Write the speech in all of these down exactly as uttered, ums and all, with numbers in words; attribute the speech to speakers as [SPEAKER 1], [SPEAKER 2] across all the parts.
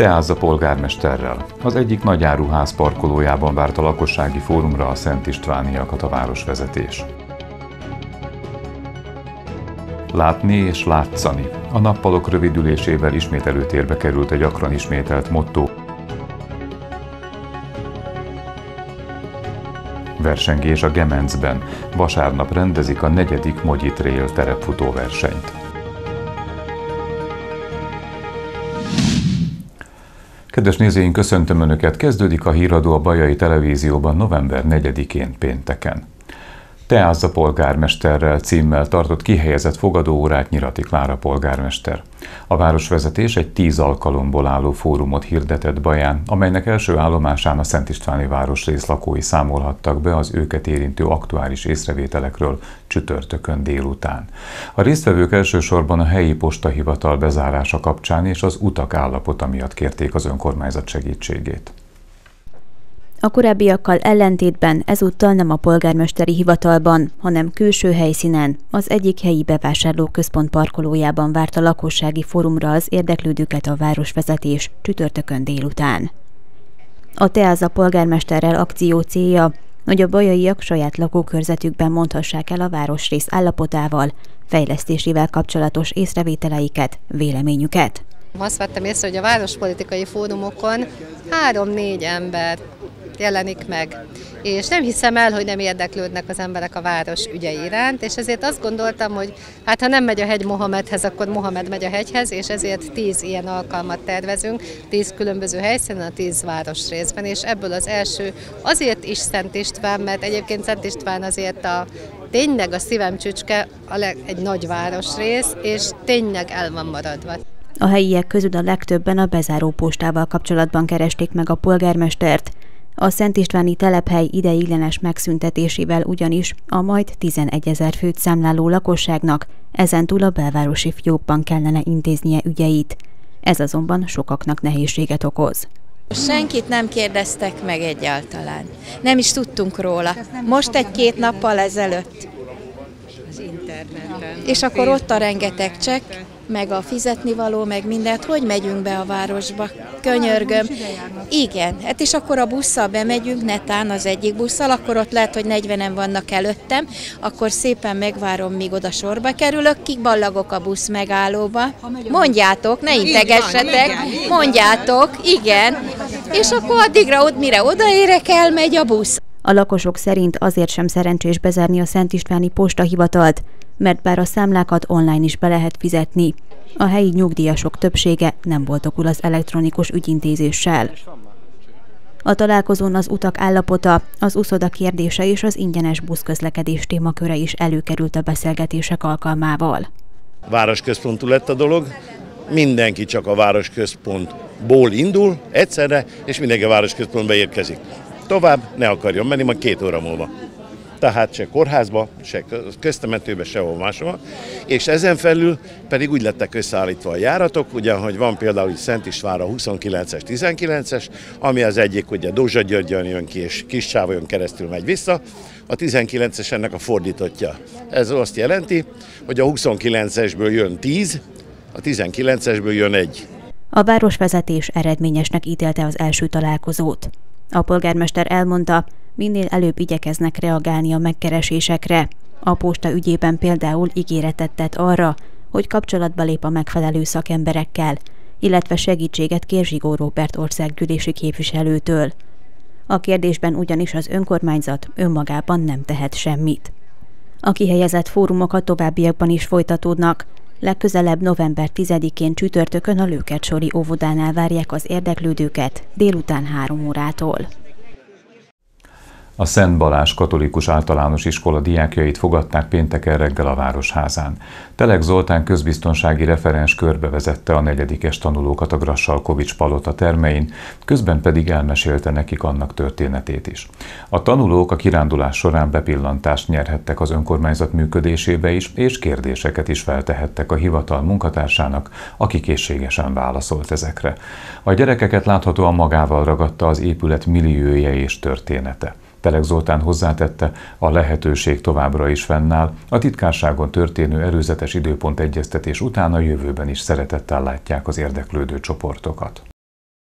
[SPEAKER 1] Teázza polgármesterrel. Az egyik nagyáruház parkolójában várt a lakossági fórumra a Szent Istvániakat a városvezetés. Látni és látszani. A nappalok rövidülésével ismét előtérbe került a gyakran ismételt motto. Versengés a Gemencben. Vasárnap rendezik a negyedik Mogyi Trail terepfutóversenyt. Kedves nézőink, köszöntöm Önöket! Kezdődik a híradó a Bajai Televízióban november negyedikén pénteken. Teázza polgármesterrel címmel tartott kihelyezett fogadóórát Nyirati Klára polgármester. A városvezetés egy tíz alkalomból álló fórumot hirdetett Baján, amelynek első állomásán a Szent Istváni városrész lakói számolhattak be az őket érintő aktuális észrevételekről csütörtökön délután. A résztvevők elsősorban a helyi postahivatal bezárása kapcsán és az utak állapota miatt kérték az önkormányzat segítségét.
[SPEAKER 2] A korábbiakkal ellentétben ezúttal nem a polgármesteri hivatalban, hanem külső helyszínen, az egyik helyi bevásárlóközpont parkolójában várt a lakossági fórumra az érdeklődőket a városvezetés csütörtökön délután. A Teázza polgármesterrel akció célja, hogy a bajaiak saját lakókörzetükben mondhassák el a városrész állapotával, fejlesztésével kapcsolatos észrevételeiket, véleményüket.
[SPEAKER 3] Azt vettem észre, hogy a várospolitikai fórumokon három-négy ember jelenik meg, és nem hiszem el, hogy nem érdeklődnek az emberek a város ügyei iránt, és ezért azt gondoltam, hogy hát ha nem megy a hegy Mohamedhez, akkor Mohamed megy a hegyhez, és ezért tíz ilyen alkalmat tervezünk, tíz különböző helyszínen, a tíz városrészben, és ebből az első azért is Szent István, mert egyébként Szent István azért a tényleg a szívem csücske, a leg, egy nagy városrész, és tényleg el van maradva.
[SPEAKER 2] A helyiek közül a legtöbben a bezáró postával kapcsolatban keresték meg a polgármestert. A Szent Istváni telephely ideiglenes megszüntetésével ugyanis a majd tizenegyezer főt számláló lakosságnak ezentúl a belvárosi fiókban kellene intéznie ügyeit. Ez azonban sokaknak nehézséget okoz.
[SPEAKER 4] Senkit nem kérdeztek meg egyáltalán. Nem is tudtunk róla. Most egy-két nappal ezelőtt. Az interneten. És akkor ott a rengeteg csekk, meg a fizetnivaló, meg mindent, hogy megyünk be a városba. Könyörgöm. Igen, hát és akkor a busszal bemegyünk, netán az egyik busszal, akkor ott lehet, hogy negyvenen vannak előttem, akkor szépen megvárom, míg oda sorba kerülök, kiballagok a busz megállóba. Mondjátok, ne integessetek, mondjátok, igen, és akkor addigra, mire odaérek, elmegy a busz.
[SPEAKER 2] A lakosok szerint azért sem szerencsés bezárni a Szent Istváni postahivatalt, mert bár a számlákat online is be lehet fizetni, a helyi nyugdíjasok többsége nem boldogul az elektronikus ügyintézéssel. A találkozón az utak állapota, az uszoda kérdése és az ingyenes buszközlekedés témaköre is előkerült a beszélgetések alkalmával.
[SPEAKER 5] Városközpontú lett a dolog, mindenki csak a városközpontból indul egyszerre, és mindenki a városközpontba érkezik. Tovább ne akarjon menni, majd két óra múlva. Tehát se kórházba, se köztemetőbe, sehol máshol. És ezen felül pedig úgy lettek összeállítva a járatok, ugye, hogy van például itt Szent Istvánra huszonkilences, tizenkilences, ami az egyik, ugye Dózsa-Györgyön jön ki, és Kiscsávolyon keresztül megy vissza. A tizenkilences ennek a fordítottja. Ez azt jelenti, hogy a huszonkilencesből jön tíz, a tizenkilencesből jön egy.
[SPEAKER 2] A városvezetés eredményesnek ítélte az első találkozót. A polgármester elmondta, minél előbb igyekeznek reagálni a megkeresésekre. A posta ügyében például ígéretet tett arra, hogy kapcsolatba lép a megfelelő szakemberekkel, illetve segítséget kér Zsigó Róbert országgyűlési képviselőtől. A kérdésben ugyanis az önkormányzat önmagában nem tehet semmit. A kihelyezett fórumok a továbbiakban is folytatódnak. Legközelebb november tizedikén csütörtökön a Lőkertsori óvodánál várják az érdeklődőket délután három órától.
[SPEAKER 1] A Szent Balázs Katolikus Általános Iskola diákjait fogadták pénteken reggel a Városházán. Telek Zoltán közbiztonsági referens körbevezette a negyedikes tanulókat a Grassalkovich palota termein, közben pedig elmesélte nekik annak történetét is. A tanulók a kirándulás során bepillantást nyerhettek az önkormányzat működésébe is, és kérdéseket is feltehettek a hivatal munkatársának, aki készségesen válaszolt ezekre. A gyerekeket láthatóan magával ragadta az épület milliója és története. Telek Zoltán hozzátette, a lehetőség továbbra is fennáll, a titkárságon történő előzetes időpont egyeztetés után a jövőben is szeretettel látják az érdeklődő csoportokat.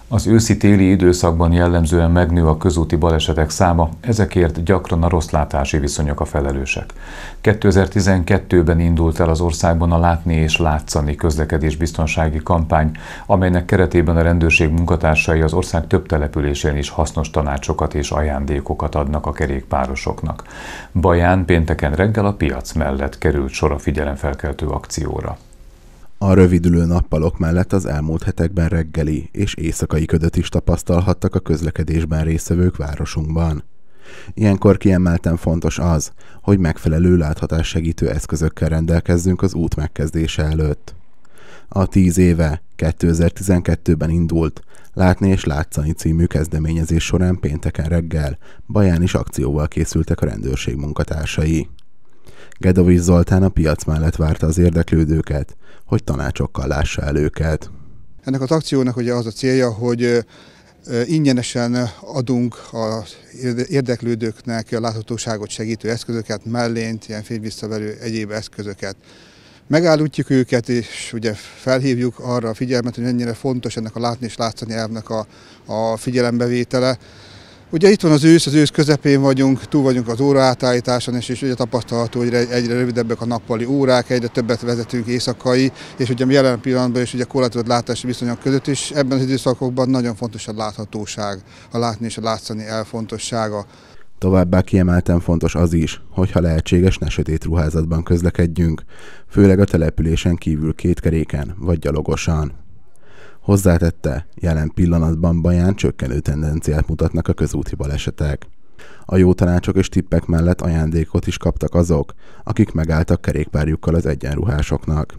[SPEAKER 1] Az őszi-téli időszakban jellemzően megnő a közúti balesetek száma, ezekért gyakran a rosszlátási viszonyok a felelősek. kétezer-tizenkettőben indult el az országban a Látni és Látszani közlekedésbiztonsági kampány, amelynek keretében a rendőrség munkatársai az ország több településén is hasznos tanácsokat és ajándékokat adnak a kerékpárosoknak. Baján pénteken reggel a piac mellett került sor a figyelemfelkeltő akcióra.
[SPEAKER 6] A rövidülő nappalok mellett az elmúlt hetekben reggeli és éjszakai ködöt is tapasztalhattak a közlekedésben résztvevők városunkban. Ilyenkor kiemelten fontos az, hogy megfelelő láthatássegítő eszközökkel rendelkezzünk az út megkezdése előtt. A tíz éve, kétezer-tizenkettőben indult Látni és Látszani című kezdeményezés során pénteken reggel Baján is akcióval készültek a rendőrség munkatársai. Gedovics Zoltán a piac mellett várta az érdeklődőket, hogy tanácsokkal lássa el őket.
[SPEAKER 7] Ennek az akciónak ugye az a célja, hogy ingyenesen adunk az érdeklődőknek a láthatóságot segítő eszközöket, mellényt, ilyen fényvisszaverő egyéb eszközöket. Megállítjuk őket, és ugye felhívjuk arra a figyelmet, hogy mennyire fontos ennek a Látni és Látszani elvnek a, a figyelembevétele. Ugye itt van az ősz, az ősz közepén vagyunk, túl vagyunk az óraátállításon, és, és ugye tapasztalható, hogy egyre rövidebbek a nappali órák, egyre többet vezetünk éjszakai, és ugye jelen pillanatban is ugye korlátozott látási viszonyok között is ebben az időszakokban nagyon fontos a láthatóság, a Látni és a Látszani elfontossága.
[SPEAKER 6] Továbbá kiemelten fontos az is, hogy ha lehetséges, ne sötét ruházatban közlekedjünk, főleg a településen kívül kétkeréken vagy gyalogosan. Hozzátette, jelen pillanatban Baján csökkenő tendenciát mutatnak a közúti balesetek. A jó tanácsok és tippek mellett ajándékot is kaptak azok, akik megálltak kerékpárjukkal az egyenruhásoknak.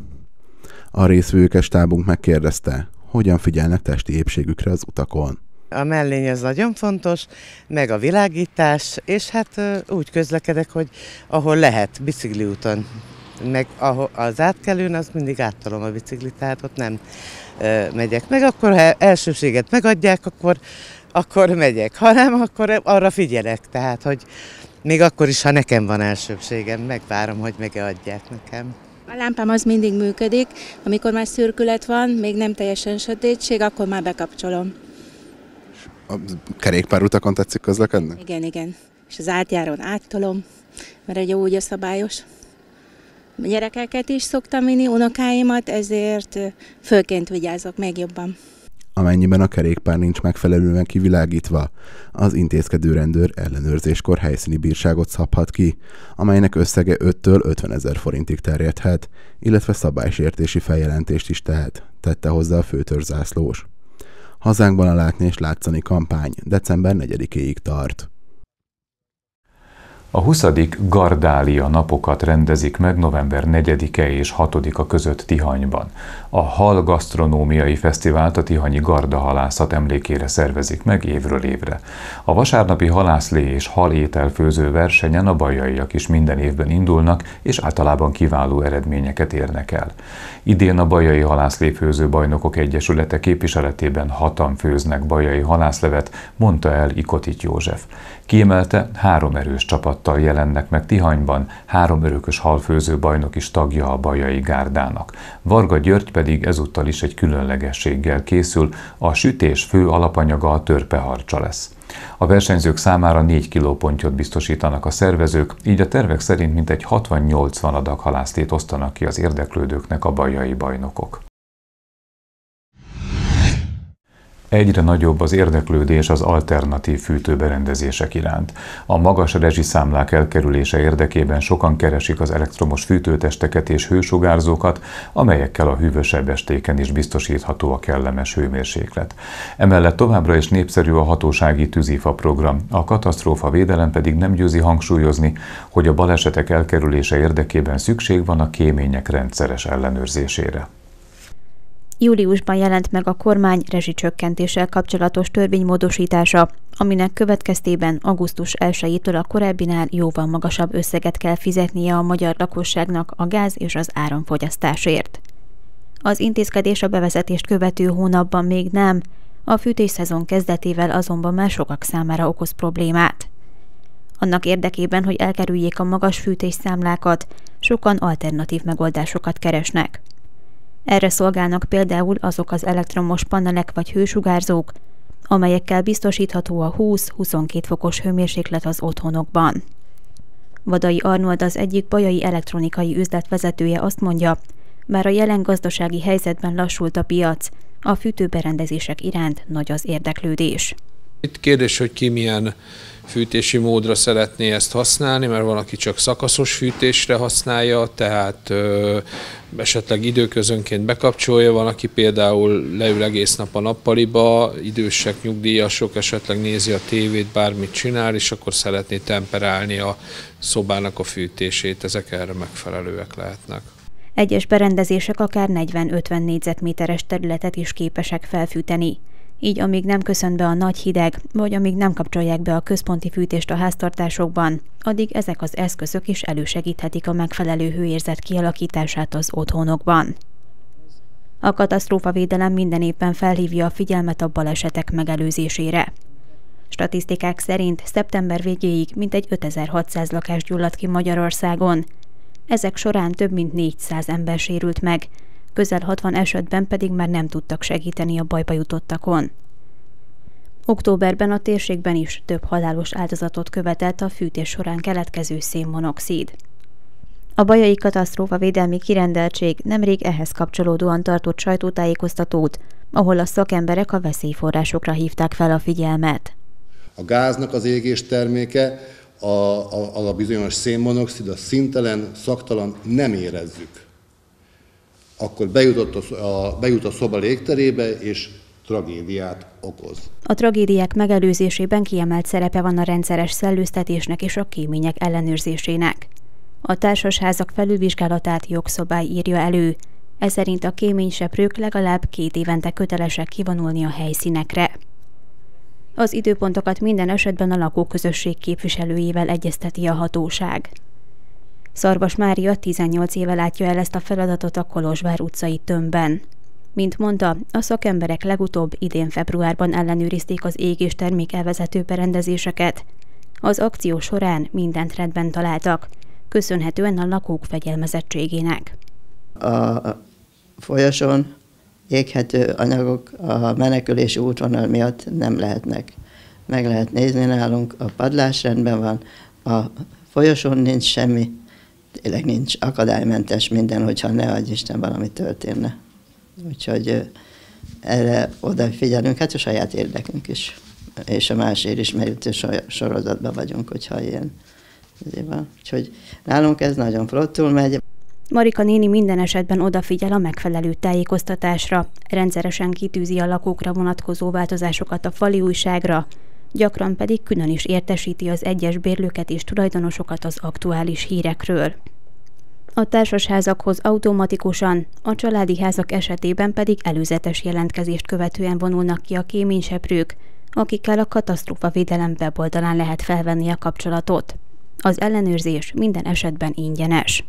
[SPEAKER 6] A résztvevőket stábunk megkérdezte, hogyan figyelnek testi épségükre az utakon.
[SPEAKER 8] A mellény az nagyon fontos, meg a világítás, és hát úgy közlekedek, hogy ahol lehet, bicikliúton, meg az átkelőn, az mindig áttolom a biciklit, tehát ott nem megyek meg, akkor ha elsőséget megadják, akkor, akkor megyek, ha nem, akkor arra figyelek, tehát hogy még akkor is, ha nekem van elsőbségem, megvárom, hogy megadják nekem.
[SPEAKER 9] A lámpám az mindig működik, amikor már szürkület van, még nem teljesen sötétség, akkor már bekapcsolom.
[SPEAKER 6] A kerékpárutakon tetszik közlekedni?
[SPEAKER 9] Igen, igen. És az átjáron áttolom, mert egy úgy a szabályos. A gyerekeket is szoktam vinni, unokáimat, ezért főként vigyázok még jobban.
[SPEAKER 6] Amennyiben a kerékpár nincs megfelelően kivilágítva, az intézkedő rendőr ellenőrzéskor helyszíni bírságot szabhat ki, amelynek összege öttől ötvenezer forintig terjedhet, illetve szabálysértési feljelentést is tehet, tette hozzá a főtörzsászlós. Hazánkban a Látni és Látszani kampány december negyedikéig tart.
[SPEAKER 1] A huszadik Gardália napokat rendezik meg november negyedike és hatodika között Tihanyban. A Hal Gasztronómiai Fesztivált a tihanyi gardahalászat emlékére szervezik meg évről évre. A vasárnapi halászlé és halételfőző versenyen a bajaiak is minden évben indulnak, és általában kiváló eredményeket érnek el. Idén a Bajai Halászléfőző Bajnokok Egyesülete képviseletében hatan főznek bajai halászlevet, mondta el Ikotit József. Kiemelte, három erős csapattal jelennek meg Tihanyban, három örökös halfőző bajnok is tagja a Bajai Gárdának. Varga György pedig ezúttal is egy különlegességgel készül, a sütés fő alapanyaga a törpeharcsa lesz. A versenyzők számára négy kilópontyot biztosítanak a szervezők, így a tervek szerint mintegy hatvan-nyolcvan adag halászlét osztanak ki az érdeklődőknek a bajai bajnokok. Egyre nagyobb az érdeklődés az alternatív fűtőberendezések iránt. A magas rezsiszámlák elkerülése érdekében sokan keresik az elektromos fűtőtesteket és hősugárzókat, amelyekkel a hűvösebb estéken is biztosítható a kellemes hőmérséklet. Emellett továbbra is népszerű a hatósági tűzifa program, a katasztrófa védelem pedig nem győzi hangsúlyozni, hogy a balesetek elkerülése érdekében szükség van a kémények rendszeres ellenőrzésére.
[SPEAKER 2] Júliusban jelent meg a kormány rezsicsökkentéssel kapcsolatos törvénymódosítása, aminek következtében augusztus elsejétől a korábbinál jóval magasabb összeget kell fizetnie a magyar lakosságnak a gáz és az áramfogyasztásért. Az intézkedés a bevezetést követő hónapban még nem, a fűtésszezon kezdetével azonban már sokak számára okoz problémát. Annak érdekében, hogy elkerüljék a magas fűtésszámlákat, sokan alternatív megoldásokat keresnek. Erre szolgálnak például azok az elektromos panelek vagy hősugárzók, amelyekkel biztosítható a húsz-huszonkét fokos hőmérséklet az otthonokban. Vadai Arnold, az egyik bajai elektronikai üzlet vezetője azt mondja, bár a jelen gazdasági helyzetben lassult a piac, a fűtőberendezések iránt nagy az érdeklődés.
[SPEAKER 10] Itt kérdés, hogy ki milyen fűtési módra szeretné ezt használni, mert van, aki csak szakaszos fűtésre használja, tehát ö, esetleg időközönként bekapcsolja, van, aki például leül egész nap a nappaliba, idősek, nyugdíjasok, esetleg nézi a tévét, bármit csinál, és akkor szeretné temperálni a szobának a fűtését, ezek erre megfelelőek lehetnek.
[SPEAKER 2] Egyes berendezések akár negyven-ötven négyzetméteres területet is képesek felfűteni. Így amíg nem köszön be a nagy hideg, vagy amíg nem kapcsolják be a központi fűtést a háztartásokban, addig ezek az eszközök is elősegíthetik a megfelelő hőérzet kialakítását az otthonokban. A katasztrófavédelem minden évben felhívja a figyelmet a balesetek megelőzésére. Statisztikák szerint szeptember végéig mintegy ötezer-hatszáz lakás gyulladt ki Magyarországon. Ezek során több mint négyszáz ember sérült meg, közel hatvan esetben pedig már nem tudtak segíteni a bajba jutottakon. Októberben a térségben is több halálos áldozatot követett a fűtés során keletkező szénmonoxid. A bajai katasztrófavédelmi kirendeltség nemrég ehhez kapcsolódóan tartott sajtótájékoztatót, ahol a szakemberek a veszélyforrásokra hívták fel a figyelmet.
[SPEAKER 11] A gáznak az égés terméke, a, a, a bizonyos szénmonoxid, a színtelen, szaktalan, nem érezzük. Akkor bejutott a, bejut a szoba légterébe, és tragédiát okoz.
[SPEAKER 2] A tragédiák megelőzésében kiemelt szerepe van a rendszeres szellőztetésnek és a kémények ellenőrzésének. A társasházak felülvizsgálatát jogszabály írja elő, ez szerint a kéményseprők legalább két évente kötelesek kivonulni a helyszínekre. Az időpontokat minden esetben a lakóközösség képviselőjével egyezteti a hatóság. Szarvas Mária tizennyolc éve látja el ezt a feladatot a Kolozsvár utcai tömbben. Mint mondta, a szakemberek legutóbb idén februárban ellenőrizték az égés termék elvezető berendezéseket. Az akció során mindent rendben találtak, köszönhetően a lakók fegyelmezettségének.
[SPEAKER 12] A folyosón éghető anyagok a menekülési útvonal miatt nem lehetnek. Meg lehet nézni nálunk, a padlás rendben van, a folyosón nincs semmi, tényleg nincs, akadálymentes minden, hogyha ne adj Isten valami történne. Úgyhogy erre odafigyelünk, hát a saját érdekünk is, és a másért is, mert itt sorozatban vagyunk, hogyha ilyen van. Úgyhogy nálunk ez nagyon flottul megy.
[SPEAKER 2] Marika néni minden esetben odafigyel a megfelelő tájékoztatásra, rendszeresen kitűzi a lakókra vonatkozó változásokat a fali újságra, gyakran pedig külön is értesíti az egyes bérlőket és tulajdonosokat az aktuális hírekről. A társasházakhoz automatikusan, a családi házak esetében pedig előzetes jelentkezést követően vonulnak ki a kéményseprők, akikkel a katasztrófavédelem weboldalán lehet felvenni a kapcsolatot. Az ellenőrzés minden esetben ingyenes.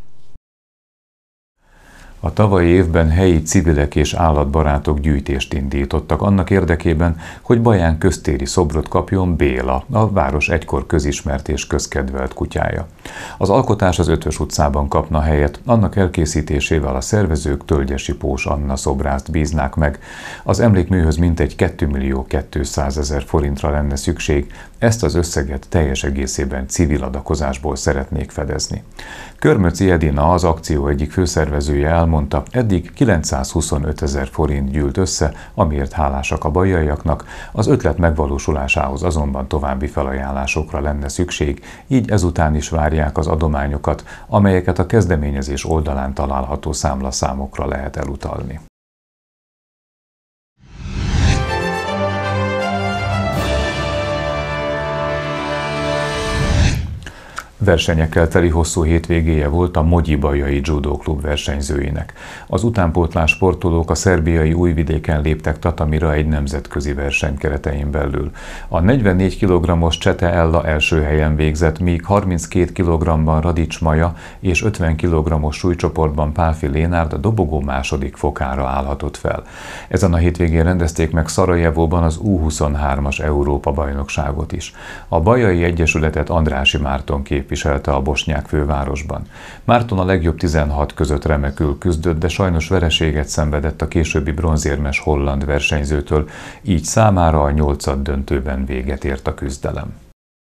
[SPEAKER 1] A tavalyi évben helyi civilek és állatbarátok gyűjtést indítottak annak érdekében, hogy Baján köztéri szobrot kapjon Béla, a város egykor közismert és közkedvelt kutyája. Az alkotás az Ötös utcában kapna helyet, annak elkészítésével a szervezők Tölgyesi Pós Anna szobrászt bíznák meg. Az emlékműhöz mintegy kétmillió kétszázezer forintra lenne szükség, ezt az összeget teljes egészében civil adakozásból szeretnék fedezni. Körmöci Edina, az akció egyik főszervezője elmondta, eddig kilencszázhuszonötezer forint gyűlt össze, amiért hálásak a bajaiaknak, az ötlet megvalósulásához azonban további felajánlásokra lenne szükség, így ezután is várják az adományokat, amelyeket a kezdeményezés oldalán található számlaszámokra lehet elutalni. Versenyekkel teli hosszú hétvégéje volt a Mogyi-Bajai Judo Klub versenyzőinek. Az utánpótlás sportolók a szerbiai Újvidéken léptek tatamira egy nemzetközi verseny keretein belül. A negyvennégy kilogrammos Csete Ella első helyen végzett, míg harminckét kilogramban Radics Maja és ötven kilogrammos súlycsoportban Pálfi Lénárd a dobogó második fokára állhatott fel. Ezen a hétvégén rendezték meg Szarajevóban az U huszonhármas Európa-bajnokságot is. A Bajai Egyesületet Andrássy Márton képviselő képviselte a bosnyák fővárosban. Márton a legjobb tizenhat között remekül küzdött, de sajnos vereséget szenvedett a későbbi bronzérmes holland versenyzőtől, így számára a nyolcad döntőben véget ért a küzdelem.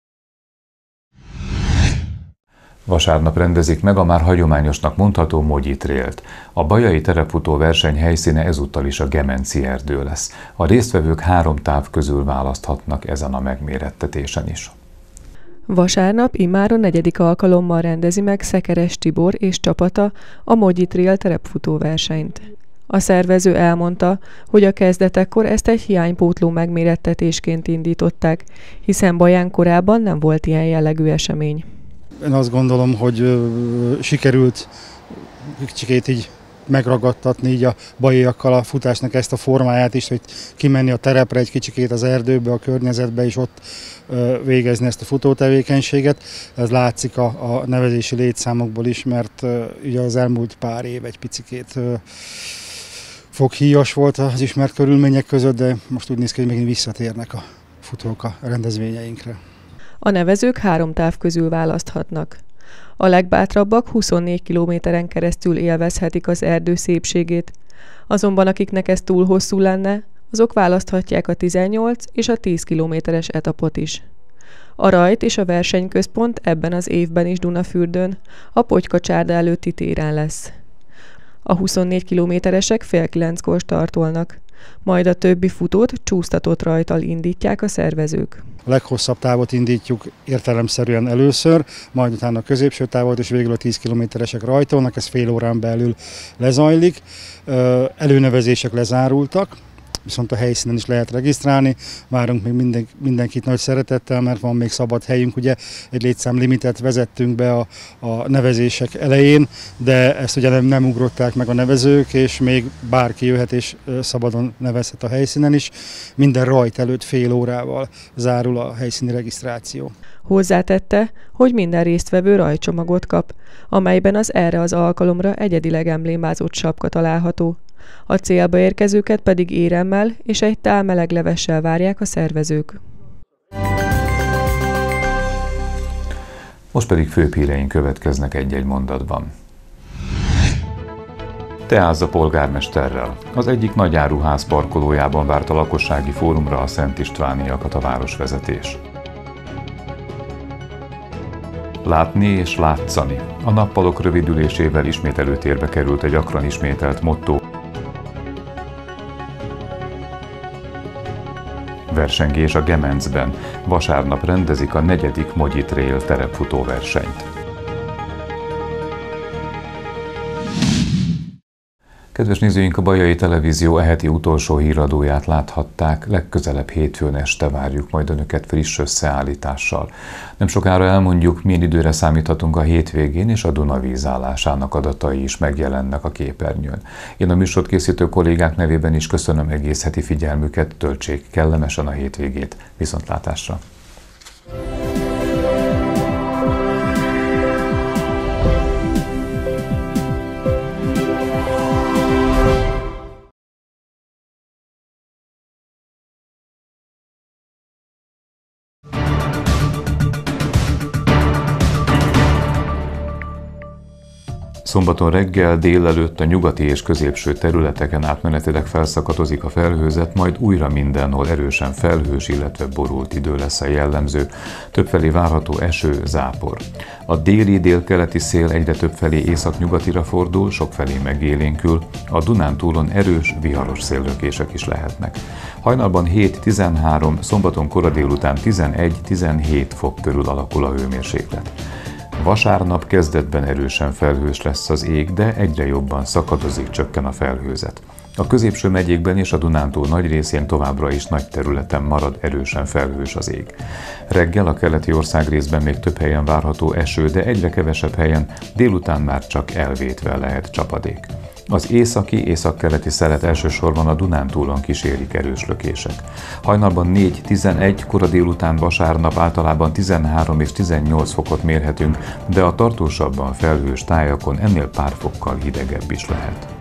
[SPEAKER 1] Vasárnap rendezik meg a már hagyományosnak mondható Mogyi Trailt. A bajai terepfutó verseny helyszíne ezúttal is a Gemenci erdő lesz. A résztvevők három táv közül választhatnak ezen a megmérettetésen is.
[SPEAKER 13] Vasárnap immáron negyedik alkalommal rendezi meg Szekeres Tibor és csapata a Mogyi Trail terepfutó versenyt. A szervező elmondta, hogy a kezdetekkor ezt egy hiánypótló megmérettetésként indították, hiszen Baján korábban nem volt ilyen jellegű esemény.
[SPEAKER 14] Én azt gondolom, hogy ö, sikerült kicsikét így megragadtatni így a bajaiakkal a futásnak ezt a formáját is, hogy kimenni a terepre egy kicsikét az erdőbe, a környezetbe, és ott ö, végezni ezt a futótevékenységet. Ez látszik a, a nevezési létszámokból is, mert ö, ugye az elmúlt pár év egy picikét ö, foghíjas volt az ismert körülmények között, de most úgy néz ki, hogy megint visszatérnek a futók a rendezvényeinkre.
[SPEAKER 13] A nevezők három táv közül választhatnak. A legbátrabbak huszonnégy kilométeren keresztül élvezhetik az erdő szépségét, azonban akiknek ez túl hosszú lenne, azok választhatják a tizennyolc és a tíz kilométeres etapot is. A rajt és a versenyközpont ebben az évben is Dunafürdőn, a Potykacsárda előtti téren lesz. A huszonnégy kilométeresek fél kilenckor startolnak, majd a többi futót csúsztatott rajttal indítják a szervezők.
[SPEAKER 14] A leghosszabb távot indítjuk értelemszerűen először, majd utána a középső távot, és végül a tíz kilométeresek rajtolnak, ez fél órán belül lezajlik. Előnevezések lezárultak, viszont a helyszínen is lehet regisztrálni. Várunk még minden, mindenkit nagy szeretettel, mert van még szabad helyünk. Ugye egy létszámlimitet vezettünk be a, a nevezések elején, de ezt ugye nem, nem ugrották meg a nevezők, és még bárki jöhet és szabadon nevezhet a helyszínen is. Minden rajt előtt fél órával zárul a helyszíni regisztráció.
[SPEAKER 13] Hozzátette, hogy minden résztvevő rajtcsomagot kap, amelyben az erre az alkalomra egyedileg emblémázott sapka található. A célba érkezőket pedig éremmel és egy tál meleg levessel várják a szervezők.
[SPEAKER 1] Most pedig főbb híreink következnek egy-egy mondatban. Teáz a polgármesterrel. Az egyik nagy áruház parkolójában várt a lakossági fórumra a Szent Istvániakat a városvezetés. Látni és látszani. A nappalok rövidülésével ismét előtérbe került egy gyakran ismételt motto. Versengés a Gemencben. Vasárnap rendezik a negyedik Mogyi Trail terepfutóversenyt. Kedves nézőink, a Bajai Televízió eheti utolsó híradóját láthatták. Legközelebb hétfőn este várjuk majd önöket friss összeállítással. Nem sokára elmondjuk, milyen időre számíthatunk a hétvégén, és a Duna vízállásának adatai is megjelennek a képernyőn. Én a műsort készítő kollégák nevében is köszönöm egész heti figyelmüket, töltsék kellemesen a hétvégét. Viszontlátásra! Szombaton reggel, délelőtt a nyugati és középső területeken átmenetileg felszakadozik a felhőzet, majd újra mindenhol erősen felhős, illetve borult idő lesz a jellemző. Többfelé várható eső, zápor. A déli, délkeleti szél egyre többfelé északnyugatira fordul, sokfelé megélénkül. A Dunántúlon erős, viharos széllökések is lehetnek. Hajnalban hét-tizenhárom, szombaton kora délután tizenegy-tizenhét fok körül alakul a hőmérséklet. Vasárnap kezdetben erősen felhős lesz az ég, de egyre jobban szakadozik, csökken a felhőzet. A középső megyékben és a Dunántúl nagy részén továbbra is nagy területen marad erősen felhős az ég. Reggel a keleti országrészben még több helyen várható eső, de egyre kevesebb helyen, délután már csak elvétve lehet csapadék. Az északi, északkeleti szelet elsősorban a Dunántúlon kísérik erős lökések. Hajnalban négy-tizenegy, kora délután vasárnap általában tizenhárom és tizennyolc fokot mérhetünk, de a tartósabban felhős tájakon ennél pár fokkal hidegebb is lehet.